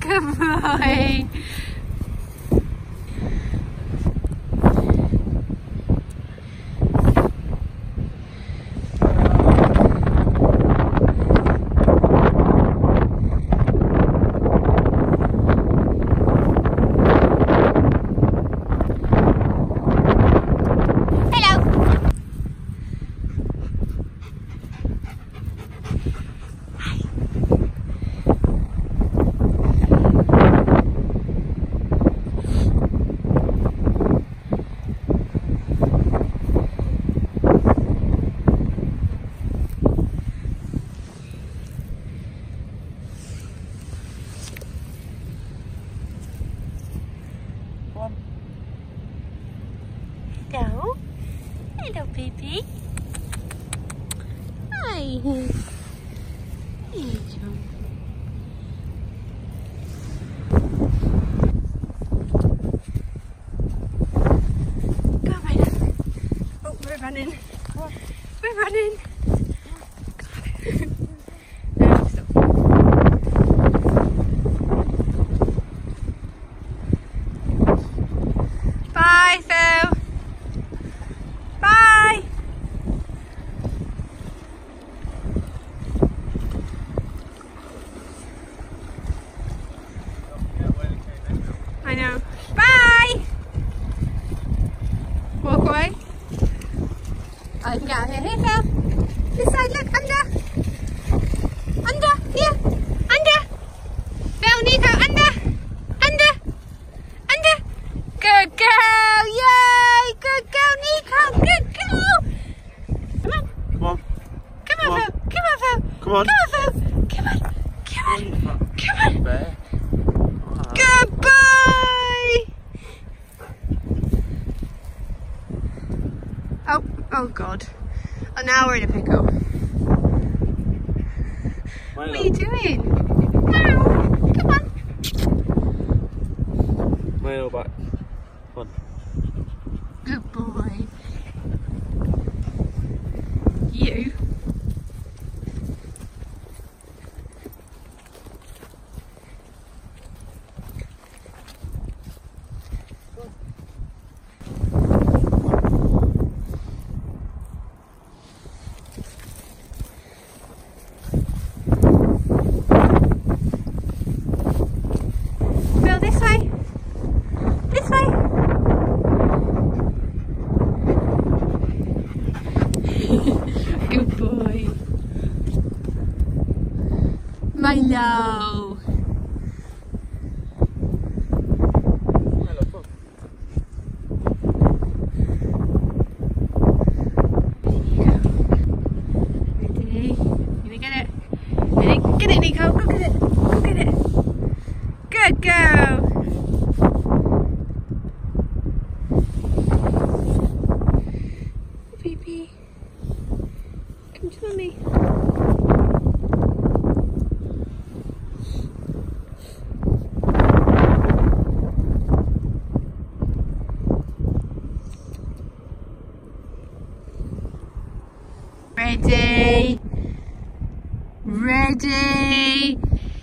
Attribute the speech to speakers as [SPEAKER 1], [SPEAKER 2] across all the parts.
[SPEAKER 1] Good boy. Hello. Hello, baby. Hi. Angel. Go, Raina. Oh, we're running. We're running. Bye, Phil. Bye. I know. Bye. Walk away. I can get out here. Here, Phil. This side, look, under. Under, here. Under. Phil, Nico, under. Under. Under. Good girl. Yay. Good girl, Nico. Good girl. Come on.
[SPEAKER 2] Come on.
[SPEAKER 1] Come on, Phil. Come on, Phil.
[SPEAKER 2] Come on.
[SPEAKER 1] Come on, Phil. Come on. Come on. Come on.
[SPEAKER 2] Bear.
[SPEAKER 1] Good boy. Oh, oh God. Oh, now we're in a pickle. What are you doing? Ow. Come on.
[SPEAKER 2] Mail back. Come on.
[SPEAKER 1] Good boy. You. Phil, this way. This way. Good boy. Milo. Ready? You gonna get it? Ready? Get it, Nico. Go get it. Go get it. Good girl. Baby. Come to mommy. Ready. Ready.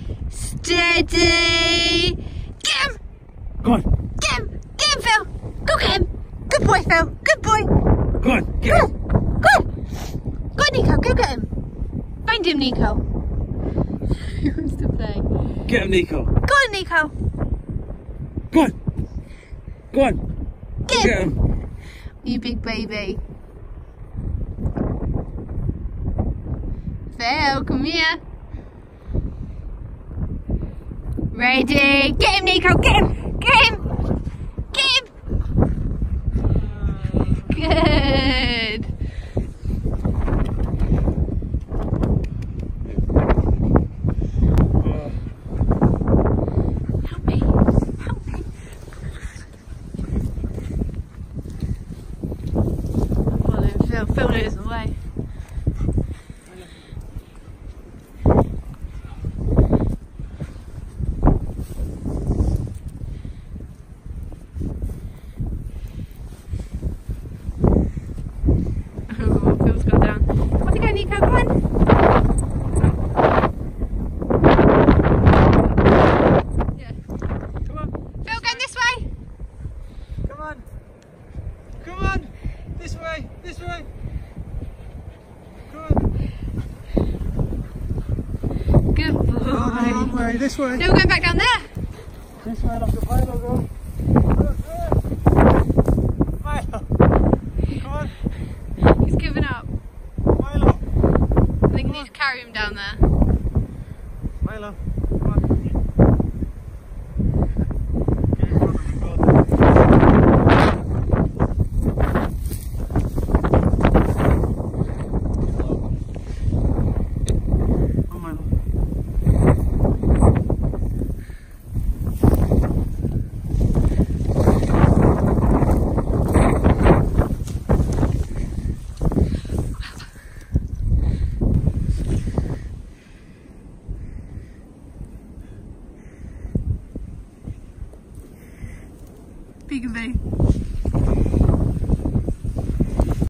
[SPEAKER 1] Steady. Get him.
[SPEAKER 2] Go on.
[SPEAKER 1] Get him. Get him, Phil. Go get him. Good boy, Phil. Good boy.
[SPEAKER 2] Go on. Get him.
[SPEAKER 1] Go on. Go on, Nico. Go get him. Find him, Nico. He wants to play.
[SPEAKER 2] Get him, Nico.
[SPEAKER 1] Go on, Nico.
[SPEAKER 2] Go on. Go on.
[SPEAKER 1] Get
[SPEAKER 2] Get
[SPEAKER 1] him.
[SPEAKER 2] him.
[SPEAKER 1] You big baby. Phil, come here. Ready? Get him, Nico. Get him. Get him. Get him. Good. Help me. Help me. Follow Phil. Phil knows the way.
[SPEAKER 3] way, this way.
[SPEAKER 1] No, we're going back down there.
[SPEAKER 3] This way, look at Milo go. Milo, come on.
[SPEAKER 1] He's given up.
[SPEAKER 3] Milo.
[SPEAKER 1] I think we need to carry him down there.
[SPEAKER 3] Milo, come on.
[SPEAKER 1] Peekaboo.